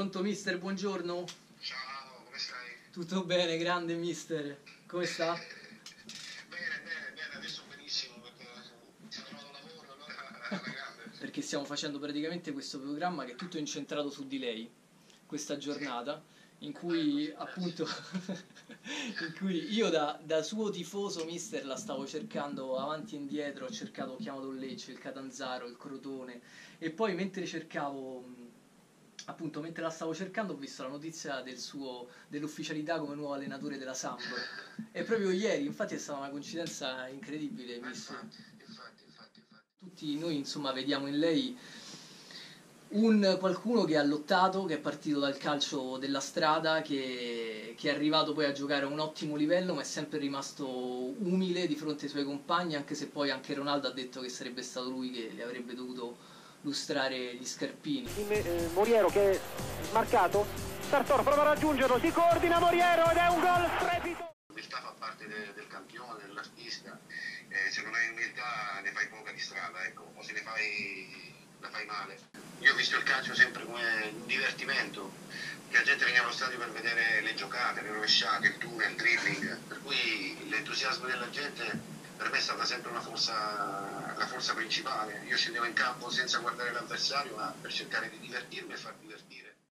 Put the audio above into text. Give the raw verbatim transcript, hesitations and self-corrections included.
Pronto mister, buongiorno. Ciao, come stai? Tutto bene, grande mister. Come sta? Bene, bene, bene, adesso benissimo perché ho trovato lavoro, allora alla grande. Perché stiamo facendo praticamente questo programma che è tutto incentrato su di lei, questa giornata, in cui Bello, appunto in cui io da, da suo tifoso mister la stavo cercando avanti e indietro, ho cercato, ho chiamato il Lecce, il Catanzaro, il Crotone e poi mentre cercavo, mh, appunto mentre la stavo cercando ho visto la notizia del suo, dell'ufficialità come nuovo allenatore della Samp e proprio ieri, infatti è stata una coincidenza incredibile, Ma mister. infatti, infatti, infatti, infatti. Tutti noi insomma vediamo in lei un qualcuno che ha lottato, che è partito dal calcio della strada, che, che è arrivato poi a giocare a un ottimo livello, ma è sempre rimasto umile di fronte ai suoi compagni, anche se poi anche Ronaldo ha detto che sarebbe stato lui che le avrebbe dovuto lustrare gli scarpini. Eh, Moriero che è smarcato, Sartor prova a raggiungerlo, si coordina Moriero ed è un gol strepitoso. L'umiltà fa parte de- del campione, dell'artista, eh, se non hai umiltà ne fai poca di strada, ecco, o se ne fai, la fai male. Io ho visto il calcio sempre come un divertimento, che la gente veniva allo stadio per vedere le giocate, le rovesciate, il tunnel, il dribbling, per cui l'entusiasmo della gente per me è stata sempre una forza, la forza principale. Io scendevo in campo senza guardare l'avversario, ma per cercare di divertirmi e far divertire.